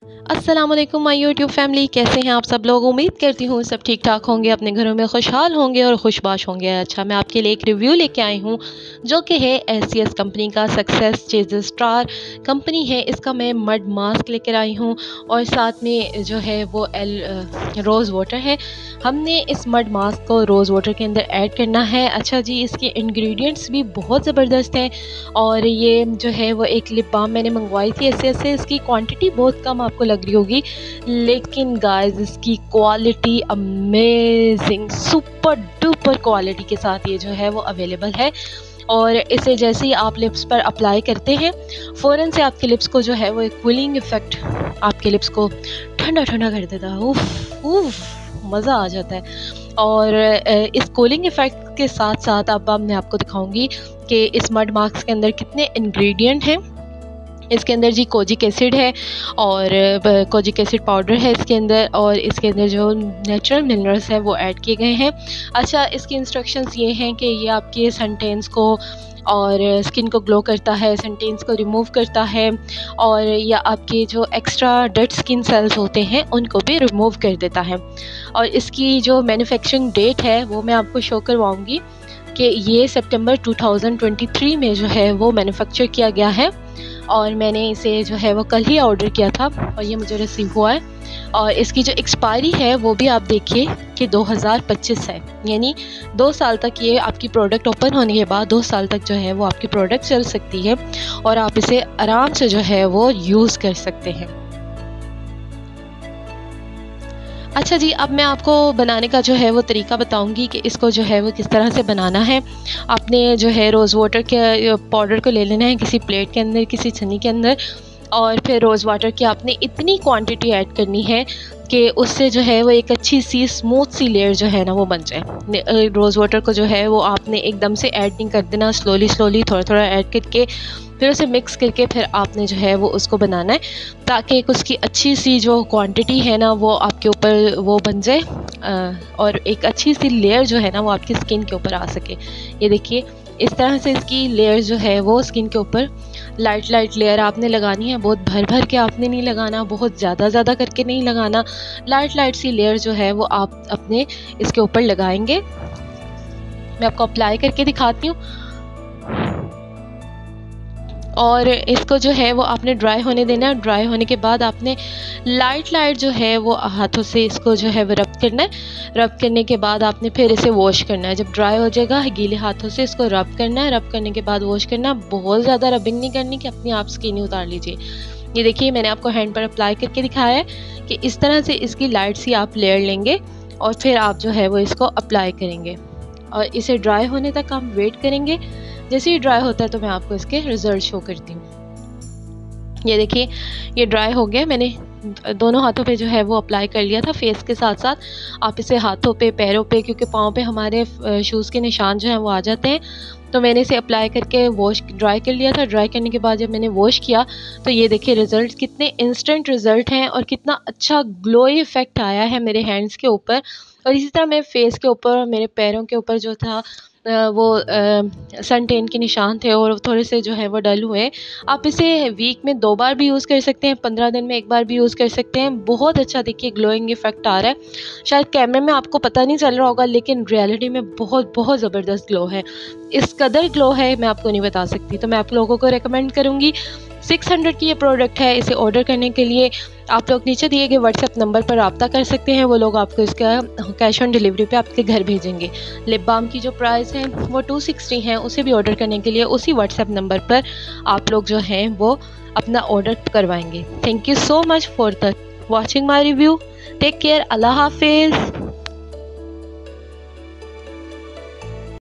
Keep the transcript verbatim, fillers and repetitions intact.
अस्सलाम वालेकुम my YouTube family, कैसे हैं आप सब लोग। उम्मीद करती हूँ सब ठीक ठाक होंगे, अपने घरों में खुशहाल होंगे और खुशबाश होंगे। अच्छा, मैं आपके लिए एक रिव्यू लेके आई हूँ जो कि है एस सी एस कंपनी का। सक्सेस चेज स्टार कंपनी है, इसका मैं मड मास्क लेकर आई हूँ और साथ में जो है वो एल रोज़ वाटर है। हमने इस मड मास्क को रोज़ वाटर के अंदर ऐड करना है। अच्छा जी, इसके इंग्रेडिएंट्स भी बहुत ज़बरदस्त हैं और ये जो है वो एक लिप बाम मैंने मंगवाई थी एस सी एस से। इसकी क्वांटिटी बहुत कम आपको लग रही होगी, लेकिन गाइस इसकी quality amazing, super duper quality के साथ ये जो है वो अवेलेबल है। और इसे जैसे ही आप लिप्स पर अप्लाई करते हैं, फ़ौरन से आपके लिप्स को जो है वो एक कूलिंग इफ़ेक्ट आपके लिप्स को ठंडा ठंडा कर देता है। उफ उफ, मज़ा आ जाता है। और इस कूलिंग इफ़ेक्ट के साथ साथ अब मैं आपको दिखाऊंगी कि इस मड मास्क के अंदर कितने इंग्रेडिएंट हैं। इसके अंदर जी कोजिक एसिड है और कोजिक एसिड पाउडर है इसके अंदर, और इसके अंदर जो नेचुरल मिनरल्स है वो ऐड किए गए हैं। अच्छा, इसकी इंस्ट्रक्शंस ये हैं कि ये आपके सनटेंस को और स्किन को ग्लो करता है, सनटेंस को रिमूव करता है, और या आपके जो एक्स्ट्रा डेड स्किन सेल्स होते हैं उनको भी रिमूव कर देता है। और इसकी जो मैन्युफैक्चरिंग डेट है वो मैं आपको शो करवाऊँगी कि ये सितंबर टू थाउजेंड ट्वेंटी थ्री में जो है वो मैन्युफैक्चर किया गया है, और मैंने इसे जो है वो कल ही ऑर्डर किया था और ये मुझे रिसीव हुआ है। और इसकी जो एक्सपायरी है वो भी आप देखिए कि दो हज़ार पच्चीस है, यानी दो साल तक ये आपकी प्रोडक्ट ओपन होने के बाद दो साल तक जो है वो आपकी प्रोडक्ट चल सकती है और आप इसे आराम से जो है वो यूज़ कर सकते हैं। अच्छा जी, अब मैं आपको बनाने का जो है वो तरीका बताऊंगी कि इसको जो है वो किस तरह से बनाना है। आपने जो है रोज़ वाटर के पाउडर को ले लेना है किसी प्लेट के अंदर, किसी छन्नी के अंदर, और फिर रोज़ वाटर की आपने इतनी क्वांटिटी ऐड करनी है कि उससे जो है वो एक अच्छी सी स्मूथ सी लेयर जो है ना वो बन जाए। रोज़ वाटर को जो है वो आपने एकदम से ऐड नहीं कर देना, स्लोली स्लोली थोड़ा थोड़ा ऐड करके फिर उसे मिक्स करके फिर आपने जो है वो उसको बनाना है, ताकि एक उसकी अच्छी सी जो क्वांटिटी है ना वो आपके ऊपर वो बन जाए और एक अच्छी सी लेयर जो है ना वो आपकी स्किन के ऊपर आ सके। ये देखिए, इस तरह से इसकी लेयर जो है वो स्किन के ऊपर लाइट लाइट लेयर आपने लगानी है। बहुत भर भर के आपने नहीं लगाना, बहुत ज़्यादा ज़्यादा करके नहीं लगाना। लाइट लाइट सी लेयर जो है वो आप अपने इसके ऊपर लगाएंगे। मैं आपको अप्लाई करके दिखाती हूँ। और इसको जो है वो आपने ड्राई होने देना है। ड्राई होने के बाद आपने लाइट लाइट जो है वो हाथों से इसको जो है वो रब करना है। रब करने के बाद आपने फिर इसे वॉश करना है। जब ड्राई हो जाएगा गीले हाथों से इसको रब करना है। रब करने के बाद वॉश करना है। बहुत ज़्यादा रबिंग नहीं करनी कि अपनी आप स्किन ही उतार लीजिए। ये देखिए, मैंने आपको हैंड पर अप्लाई करके दिखाया है कि इस तरह से इसकी लाइट सी आप लेयर लेंगे और फिर आप जो है वो इसको अप्लाई करेंगे और इसे ड्राई होने तक हम वेट करेंगे। जैसे ही ड्राई होता है तो मैं आपको इसके रिजल्ट शो करती हूँ। ये देखिए, ये ड्राई हो गया। मैंने दोनों हाथों पे जो है वो अप्लाई कर लिया था फेस के साथ साथ। आप इसे हाथों पे, पैरों पे, क्योंकि पाँव पे हमारे शूज़ के निशान जो हैं वो आ जाते हैं, तो मैंने इसे अप्लाई करके वॉश ड्राई कर लिया था। ड्राई करने के बाद जब मैंने वॉश किया तो ये देखिए रिज़ल्ट कितने इंस्टेंट रिज़ल्ट हैं और कितना अच्छा ग्लोई इफ़ेक्ट आया है मेरे हैंड्स के ऊपर। और इसी तरह मेरे फेस के ऊपर और मेरे पैरों के ऊपर जो था वो सन टेन के निशान थे और थोड़े से जो है वो डल हुए। आप इसे वीक में दो बार भी यूज़ कर सकते हैं, पंद्रह दिन में एक बार भी यूज़ कर सकते हैं। बहुत अच्छा देखिए ग्लोइंग इफ़ेक्ट आ रहा है। शायद कैमरे में आपको पता नहीं चल रहा होगा, लेकिन रियलिटी में बहुत बहुत ज़बरदस्त ग्लो है। इस कदर ग्लो है मैं आपको नहीं बता सकती। तो मैं आप लोगों को रेकमेंड करूँगी। सिक्स हंड्रेड की ये प्रोडक्ट है। इसे ऑर्डर करने के लिए आप लोग नीचे दिए गए व्हाट्सएप नंबर पर रब्ता कर सकते हैं। वो लोग आपको इसका कैश ऑन डिलीवरी पे आपके घर भेजेंगे। लिप बाम की जो प्राइस है वो टू सिक्सटी है। उसे भी ऑर्डर करने के लिए उसी व्हाट्सएप नंबर पर आप लोग जो हैं वो अपना ऑर्डर करवाएंगे। Thank you so much for the watching my review. Take care. अल्लाह हाफिज़।